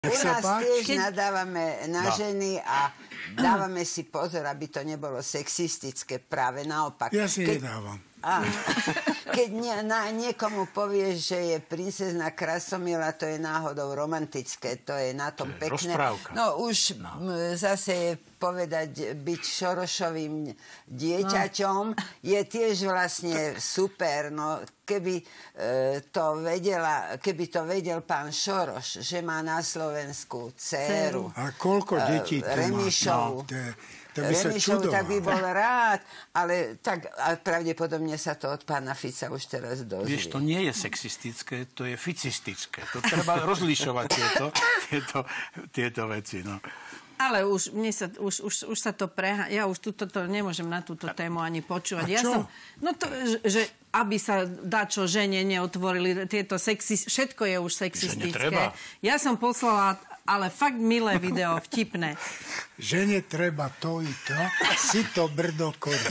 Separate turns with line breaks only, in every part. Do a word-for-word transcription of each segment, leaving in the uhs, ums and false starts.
U nás tiež
Keď...
nadávame na no. ženy a dávame si pozor, aby to nebolo sexistické, práve naopak.
Ja si
keď...
nedávam.
A, keď nie, na, niekomu povieš, že je princezna Krasomila, to je náhodou romantické, to je na tom
to je
pekné.
Rozprávka.
No už no. M, zase je povedať, byť Šorošovým dieťaťom no. je tiež vlastne super. No, keby, e, to vedela, keby to vedel pán Šoroš, že má na Slovensku dcéru.
A koľko detí
e,
to
Remišovu.
má? No, to by sa čudoval.
Tak by bol rád, ale tak a pravdepodobne sa to od pána Fica už teraz dozvie.
Vieš, to nie je sexistické, to je ficistické. To treba rozlišovať tieto, tieto, tieto veci. No.
Ale už, mne sa, už, už, už sa to preha... Ja už túto to nemôžem na túto tému ani počúvať.
A
ja
čo?
som, no to, že aby sa dačo žene neotvorili, tieto sexi... Všetko je už sexistické. Ja som poslala, ale fakt milé video, vtipné.
Žene treba to i to, si to brdo kori.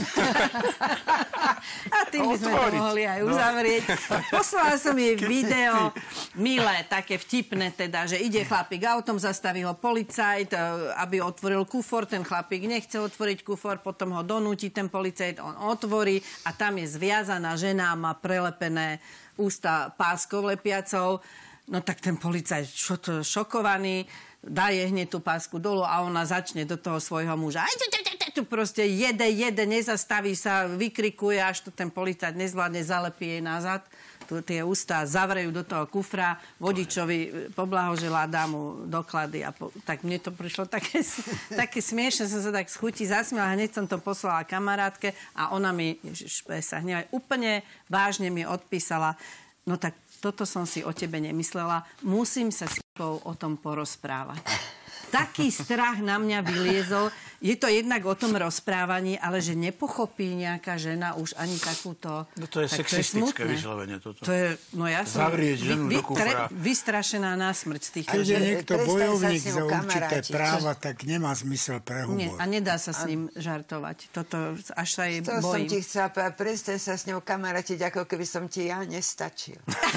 A tým by sme to mohli aj uzavrieť. No. Poslala som jej video, milé, také vtipné teda, že ide chlapík autom, zastaví ho policajt, aby otvoril kufor, ten chlapík nechce otvoriť kufor, potom ho donúti ten policajt, on otvorí a tam je zviazaná žena, má prelepené ústa páskou lepiacou. No tak ten policajt, čo to, šokovaný, dá jej hneď tú pásku dolu a ona začne do toho svojho muža. Aj, tu proste jede, jede, nezastaví sa, vykrikuje, až to ten policajt nezvládne, zalepí jej nazad. Tu tie ústa zavrejú do toho kufra, vodičovi poblahoželá, dá mu doklady. A po, tak mne to prišlo také, také smiešne, som sa tak z chuti zasmiala, hneď som to poslala kamarátke a ona mi, ježiš, sa hnevaj, úplne vážne mi odpísala, no tak toto som si o tebe nemyslela, musím sa s tebou o tom porozprávať. Taký strach na mňa vyliezol. Je to jednak o tom rozprávaní, ale že nepochopí nejaká žena už ani takúto...
No to je sexistické vyslovene toto.
To je, no ja som
Zavrieť ženu
vy,
do kufra.
Vystrašená na smrť z tých...
Keď je niekto bojovník za určité práva, tak nemá zmysel pre humor.
Nie, a nedá sa s ním žartovať. Toto až sa jej
to
bojím.
som ti chcela povedať, prestaň sa s ňou kamarátiť, ako keby som ti ja nestačil.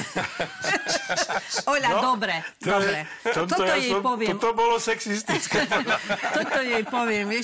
Oľa,
no,
dobre,
to
dobre.
Je,
toto
ja
jej
som,
poviem.
Toto bolo sexistické.
Toto jej poviem, vieš.